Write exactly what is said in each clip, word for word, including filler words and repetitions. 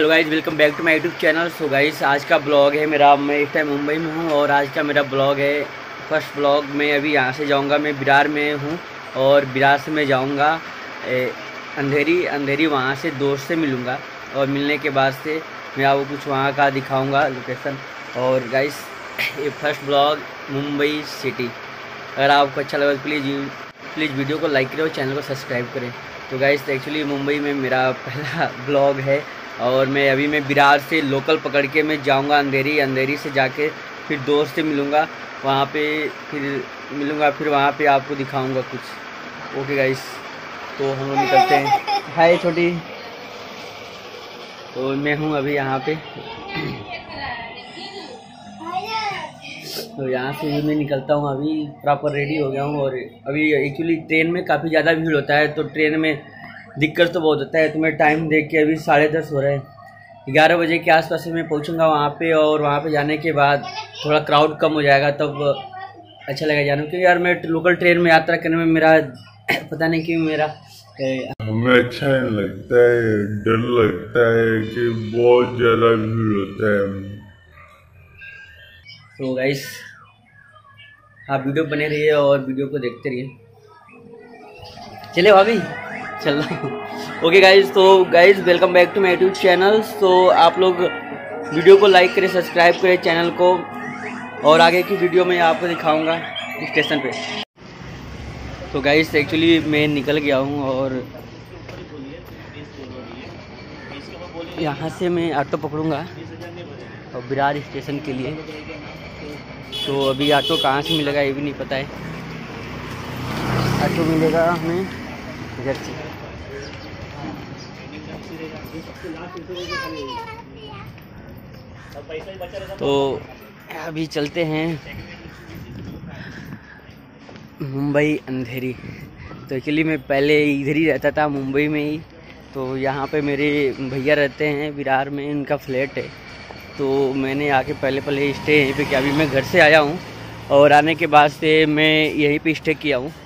Hello guys, welcome back to my YouTube channel. So guys, आज का blog है मेरा। मैं इस टाइम मुंबई में हूँ और आज का मेरा ब्लॉग है फर्स्ट ब्लॉग। मैं अभी यहाँ से जाऊँगा, मैं विरार में हूँ और विरार से मैं जाऊँगा अंधेरी। अंधेरी वहाँ से दोस्त से मिलूँगा और मिलने के बाद से मैं आपको कुछ वहाँ का दिखाऊँगा लोकेशन। और गाइज, ये फर्स्ट ब्लॉग मुंबई सिटी। अगर आपको अच्छा लगा तो प्लीज़ प्लीज़ वीडियो को लाइक करें और चैनल को सब्सक्राइब करें। तो गाइज, एक्चुअली मुंबई में मेरा पहला ब्लॉग है और मैं अभी मैं विरार से लोकल पकड़ के मैं जाऊंगा अंधेरी। अंधेरी से जाके फिर दोस्त से मिलूंगा, वहाँ पे फिर मिलूंगा, फिर वहाँ पे आपको दिखाऊंगा कुछ। ओके गाइस, तो हम लोग निकलते हैं। हाय छोटी। तो मैं हूँ अभी यहाँ पे, तो यहाँ से मैं निकलता हूँ। अभी प्रॉपर रेडी हो गया हूँ और अभी एक्चुअली ट्रेन में काफ़ी ज़्यादा भीड़ होता है, तो ट्रेन में दिक्कत तो बहुत होता है। तो मैं टाइम देख के अभी साढ़े दस हो रहे हैं, ग्यारह बजे के आसपास मैं पहुँचूँगा वहाँ पे। और वहाँ पे जाने के बाद थोड़ा क्राउड कम हो जाएगा, तब अच्छा लगेगा जाने। क्योंकि यार मैं लोकल ट्रेन में यात्रा करने में मेरा पता नहीं क्यों मेरा हमें अच्छा नहीं लगता है, डर लगता है कि बहुत ज़्यादा भीड़ होता है। तो गाइस, आप वीडियो बने रहिए और वीडियो को देखते रहिए। चले भाभी, चल रहा। ओके गाइज, तो guys welcome back to my YouTube channel. तो आप लोग वीडियो को लाइक करें, सब्सक्राइब करें चैनल को, और आगे की वीडियो में आपको दिखाऊंगा स्टेशन पे। तो गाइज, एक्चुअली मैं निकल गया हूँ और यहाँ से मैं ऑटो पकड़ूंगा और विरार स्टेशन के लिए। तो अभी ऑटो कहाँ से मिलेगा ये भी नहीं पता है। ऑटो मिलेगा हमें इधर से। तो अभी चलते हैं मुंबई अंधेरी। तो एक्चुअली मैं पहले इधर ही रहता था, मुंबई में ही। तो यहाँ पे मेरे भैया रहते हैं विरार में, इनका फ्लैट है। तो मैंने आके पहले पहले स्टे यहीं पे किया। अभी मैं घर से आया हूँ और आने के बाद से मैं यहीं पे स्टे किया हूँ।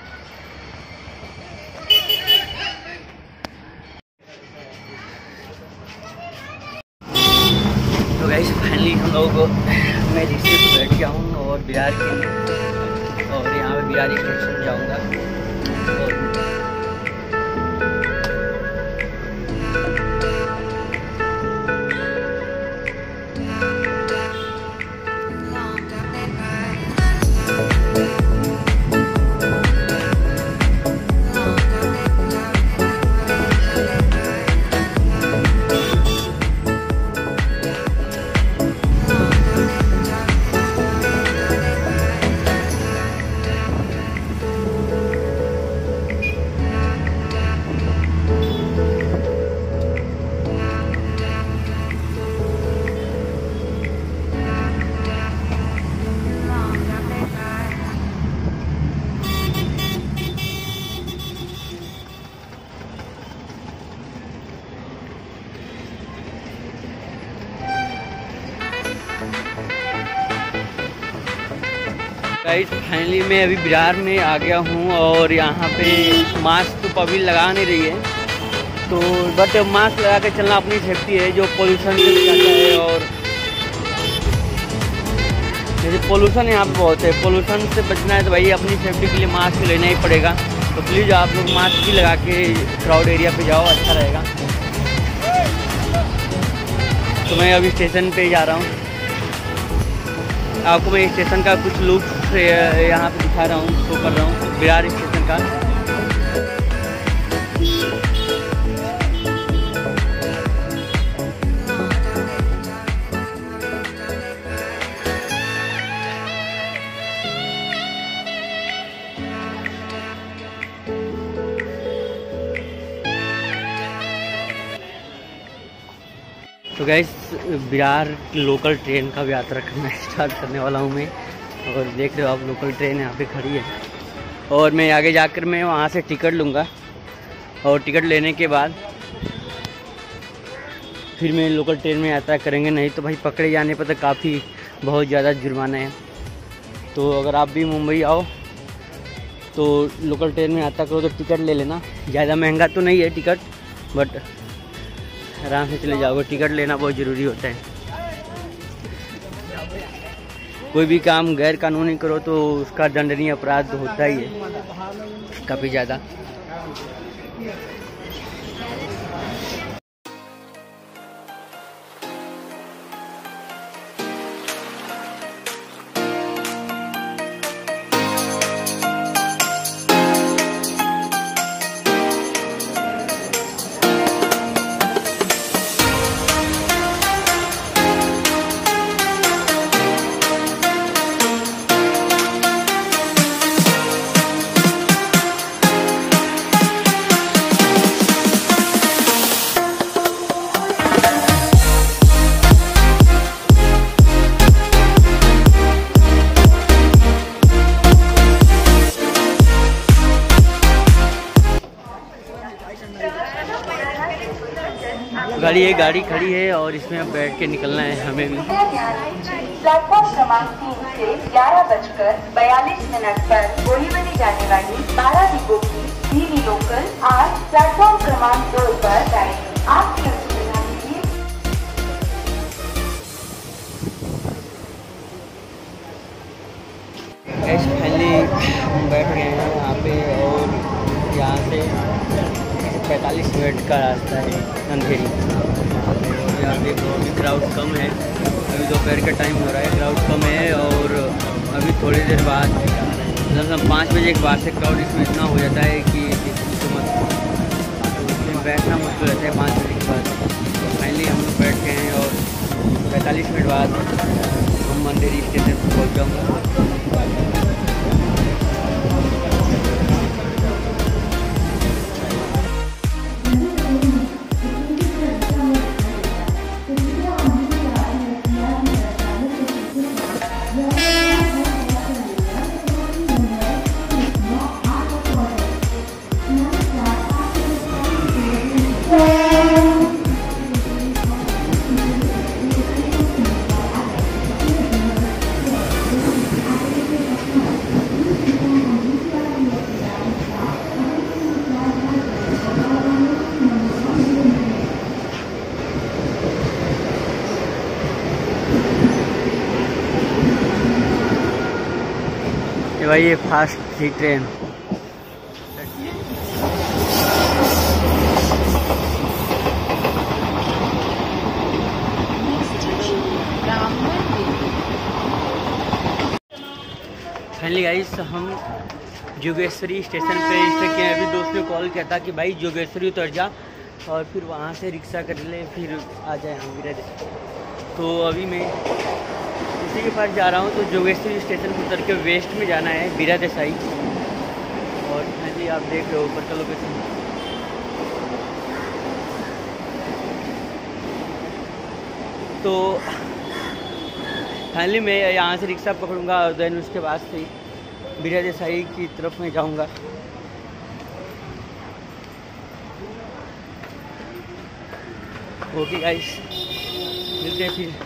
तो गाइस, फाइनली हम लोग मैं रिक्शे पे बैठ गया हूँ और विरार के और यहाँ पे विरार स्टेशन जाऊँगा। और गाइस, फाइनली मैं अभी विरार में आ गया हूँ और यहाँ पे मास्क तो पब्लिक लगा नहीं रही है। तो बट मास्क लगा के चलना अपनी सेफ्टी है, जो पोल्यूशन से बचाता है। और जैसे पोल्यूशन यहाँ पे बहुत है, पोल्यूशन से बचना है तो भाई अपनी सेफ्टी के लिए मास्क लेना ही पड़ेगा। तो प्लीज़ आप लोग मास्क भी लगा के क्राउड एरिया पे जाओ, अच्छा रहेगा। तो मैं अभी स्टेशन पे जा रहा हूँ। आपको मैं स्टेशन का कुछ लुक यहाँ पे दिखा रहा हूँ, शो कर रहा हूँ विरार स्टेशन का। तो गाइस, विरार लोकल ट्रेन का यात्रा करना स्टार्ट करने वाला हूँ मैं। और देख रहे हो आप, लोकल ट्रेन यहाँ पे खड़ी है और मैं आगे जाकर मैं वहाँ से टिकट लूँगा। और टिकट लेने के बाद फिर मैं लोकल ट्रेन में यात्रा करेंगे। नहीं तो भाई पकड़े जाने पर तो काफ़ी बहुत ज़्यादा जुर्माना है। तो अगर आप भी मुंबई आओ तो लोकल ट्रेन में यात्रा करो तो टिकट ले लेना। ज़्यादा महंगा तो नहीं है टिकट, बट आराम से चले जाओगे। टिकट लेना बहुत ज़रूरी होता है। कोई भी काम गैर कानूनी करो तो उसका दंडनीय अपराध होता ही है काफ़ी ज़्यादा। गाड़ी है, गाड़ी खड़ी है और इसमें अब बैठ के निकलना है हमें भी। प्लेटफॉर्म क्रमांक तीन से ग्यारह बजकर बयालीस मिनट पर बोरीवली जाने वाली बारह डिब्बों की धीमी लोकल आज प्लेटफॉर्म क्रमांक दो पर जाएगी। आपकी सुविधा के लिए फाइनली हम बैठ गए हैं यहाँ पे और यहाँ से पैंतालीस मिनट का रास्ता है अंधेरी। यहाँ पे अभी क्राउड कम है, अभी दोपहर का टाइम हो रहा है, क्राउड कम है और अभी थोड़ी देर बाद मतलब पाँच बजे के बाद से क्राउड इसमें इतना हो जाता है कि तो मत इसमें बैठना मुश्किल रहता है पाँच बजे के बाद। तो फाइनली हम लोग बैठ गए हैं और पैंतालीस मिनट बाद हम अंधेरी स्टेशन पर पहुँच जाऊँगा। भाई ये फास्ट थी ट्रेन। फाइनली गाइस हम जोगेश्वरी स्टेशन पे स्टे किए। अभी दोस्त ने कॉल किया था कि भाई जोगेश्वरी उतर जा और फिर वहाँ से रिक्शा कर ले फिर आ जाए हम विरार। तो अभी मैं इसी के पास जा रहा हूँ। तो जोगेश्वरी स्टेशन पर उतर के वेस्ट में जाना है बीरा देसाई। और फाइनली आप देख रहे हो ऊपर का लोकेशन। तो फाइनली मैं यहाँ से रिक्शा पकड़ूंगा और देन उसके बाद से बीरा देसाई की तरफ में जाऊँगा। ओके गाइस, मिलते हैं फिर।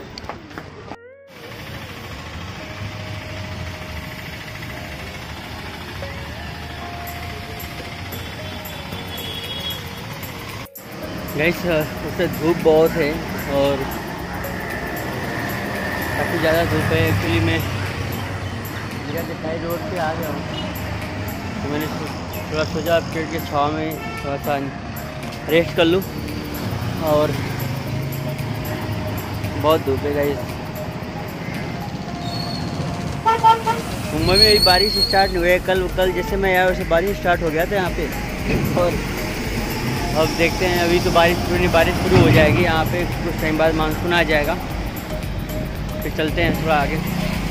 गाइस उससे धूप बहुत है और काफ़ी ज़्यादा धूप है। एक्चुअली मैं बीरा देसाई रोड पे आ गया हूँ तो मैंने थोड़ा सोचा पेड़ के छाँव में थोड़ा सा रेस्ट कर लूँ और बहुत धूप है गाइस। मुंबई में अभी बारिश स्टार्ट हुई है। कल कल जैसे मैं आया वैसे बारिश स्टार्ट हो गया था यहाँ पे और अब देखते हैं। अभी तो बारिश शुरू नहीं, बारिश शुरू हो जाएगी यहाँ पे कुछ टाइम बाद, मानसून आ जाएगा। फिर चलते हैं थोड़ा आगे।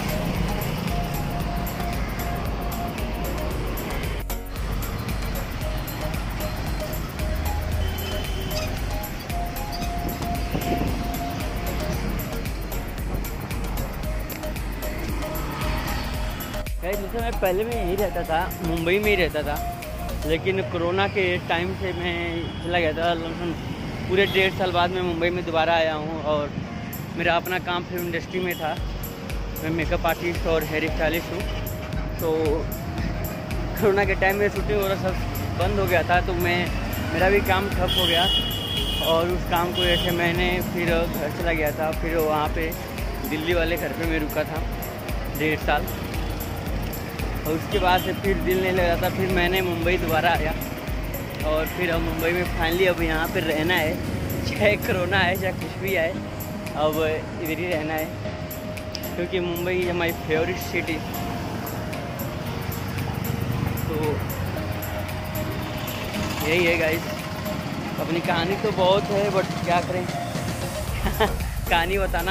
जैसे मैं पहले में यहीं रहता था, मुंबई में ही रहता था, लेकिन कोरोना के टाइम से मैं चला गया था। लगभग पूरे डेढ़ साल बाद मैं मुंबई में दोबारा आया हूँ और मेरा अपना काम फिल्म इंडस्ट्री में था। मैं मेकअप आर्टिस्ट और हेयर स्टाइलिस्ट हूँ। तो कोरोना के टाइम में शूटिंग वगैरह सब बंद हो गया था तो मैं मेरा भी काम ठप हो गया और उस काम को ऐसे मैंने फिर घर चला गया था। फिर वहाँ पे दिल्ली वाले घर पे मैं रुका था डेढ़ साल, और उसके बाद से फिर दिल नहीं लगा था। फिर मैंने मुंबई दोबारा आया और फिर अब मुंबई में फाइनली अब यहाँ पे रहना है, चाहे कोरोना है चाहे कुछ भी आए, अब इधर ही रहना है क्योंकि Mumbai is my favourite city. तो यही है गाइस, अपनी कहानी तो बहुत है बट क्या करें कहानी बताना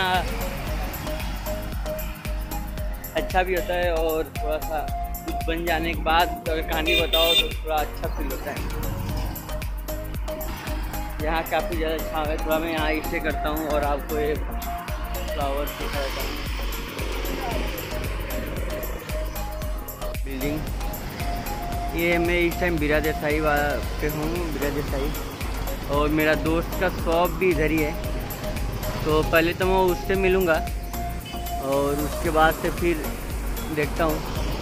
अच्छा भी होता है और थोड़ा सा कुछ बन जाने के बाद अगर कहानी बताओ तो थोड़ा अच्छा फील होता है। यहाँ काफ़ी ज़्यादा अच्छा है, थोड़ा मैं यहाँ स्टे करता हूँ और आपको ये फ्लावर दिखाता हूँ। बिल्डिंग ये मैं इस टाइम बीरा देसाई पे हूँ, बीरा देसाई, और मेरा दोस्त का शॉप भी इधर ही है। तो पहले तो मैं उससे मिलूँगा और उसके बाद से फिर देखता हूँ,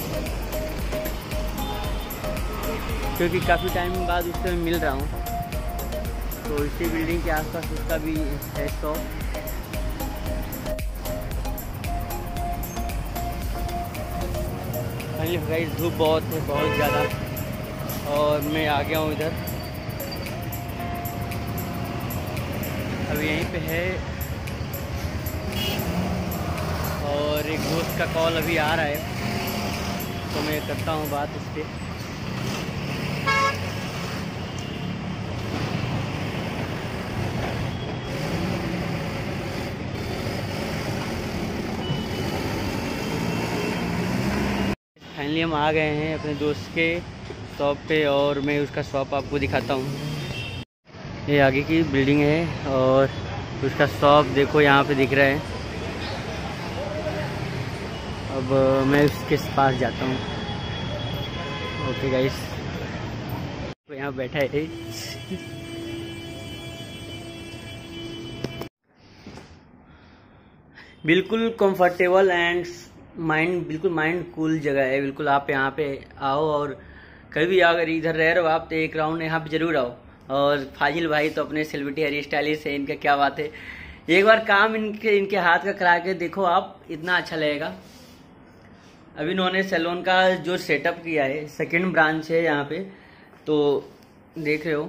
क्योंकि काफ़ी टाइम बाद उससे मैं मिल रहा हूँ। तो इसी बिल्डिंग के आसपास उसका भी है शॉप। फाइनली गाइस धूप बहुत है, बहुत ज़्यादा, और मैं आ गया हूँ इधर। अब यहीं पे है और एक दोस्त का कॉल अभी आ रहा है तो मैं करता हूँ बात उस पर। फाइनली हम आ गए हैं अपने दोस्त के शॉप पे और मैं उसका शॉप आपको दिखाता हूँ। ये आगे की बिल्डिंग है और उसका शॉप देखो यहाँ पे दिख रहा है। अब मैं उसके पास जाता हूँ। ओके गाइस, तो यहाँ बैठा है बिल्कुल कंफर्टेबल एंड माइंड, बिल्कुल माइंड कूल जगह है। बिल्कुल आप यहाँ पे आओ और कभी भी अगर इधर रह रहे हो आप तो एक राउंड यहाँ पे जरूर आओ। और फाजिल भाई तो अपने सेलिब्रिटी हेयर स्टाइलिस्ट है, इनका क्या बात है। एक बार काम इनके इनके हाथ का करा के देखो आप, इतना अच्छा लगेगा। अभी इन्होंने सैलून का जो सेटअप किया है, सेकंड ब्रांच है यहाँ पे, तो देख रहे हो।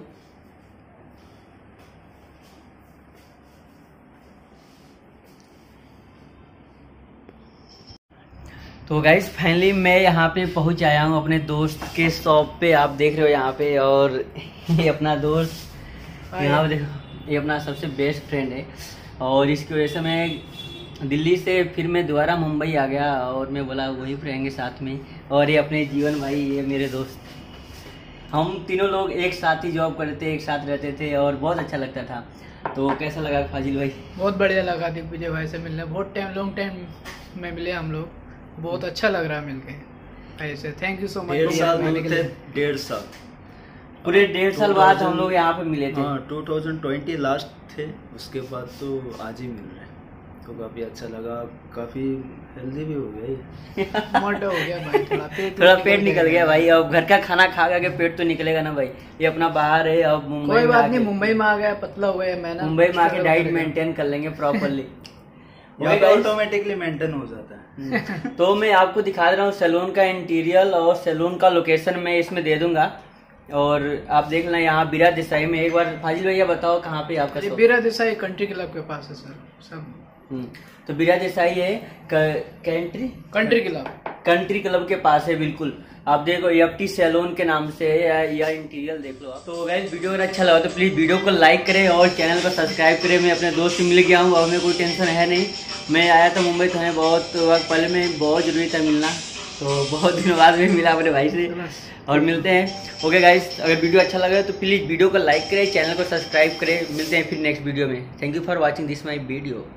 तो गाइस फाइनली मैं यहाँ पे पहुँच आया हूँ अपने दोस्त के शॉप पे। आप देख रहे हो यहाँ पे, और ये अपना दोस्त यहाँ पे देखो, ये अपना सबसे बेस्ट फ्रेंड है। और इसकी वजह से मैं दिल्ली से फिर मैं दोबारा मुंबई आ गया और मैं बोला वहीं पर रहेंगे साथ में। और ये अपने जीवन भाई, ये मेरे दोस्त, हम तीनों लोग एक साथ ही जॉब करते थे, एक साथ रहते थे और बहुत अच्छा लगता था। तो कैसा लगा फाजिल भाई? बहुत बढ़िया लगा दिग्विजय भाई से मिलने, बहुत टाइम लॉन्ग टाइम में मिले हम लोग, बहुत अच्छा लग रहा है मिलके ऐसे। Thank you so much. डेढ़ साल थे, डेढ़ साल पूरे डेढ़ साल बाद हम लोग यहाँ पे मिले थे। हाँ, टू थाउजेंड ट्वेंटी लास्ट थे, उसके बाद तो आज ही मिल रहे हैं, तो काफ़ी अच्छा लगा। काफ़ी हेल्दी भी हो गया, मोटा हो गया भाई, थोड़ा पेट थोड़ा पेट निकल गया भाई। अब घर का खाना खा खा के पेट तो निकलेगा ना भाई। ये अपना बाहर है, अब मुंबई कोई बात नहीं, मुंबई में आ गया, पतला हुआ है। मैं मुंबई में आके डाइट मेंटेन कर लेंगे प्रॉपरली, ऑटोमेटिकली मेंटेन हो जाता है। तो मैं आपको दिखा दे रहा हूँ सैलून का इंटीरियर और सैलून का लोकेशन मैं इसमें दे दूंगा और आप देख लेना। यहाँ बीरा देसाई में, एक बार फाजिल भैया बताओ कहाँ पे आपका शॉप? बीरा देसाई कंट्री क्लब के पास है सर सब। तो बीरा देसाई है country country club country club के पास है बिल्कुल। आप देखो एफ टी सैलून के नाम से है, या, या इंटीरियर देख लो आप। तो गाइस वीडियो अगर अच्छा लगा तो प्लीज़ वीडियो को लाइक करें और चैनल को सब्सक्राइब करें। मैं अपने दोस्त से मिल गया हूँ, अब हमें कोई टेंशन है नहीं। मैं आया था मुंबई तो हमें बहुत वक्त पहले में बहुत ज़रूरी था मिलना, तो बहुत दिनों बाद में मिला अपने भाई से और मिलते हैं। ओके गाइस, अगर वीडियो अच्छा लगा तो प्लीज़ वीडियो को लाइक करें, चैनल को सब्सक्राइब करें। मिलते हैं फिर नेक्स्ट वीडियो में। Thank you for watching this my video.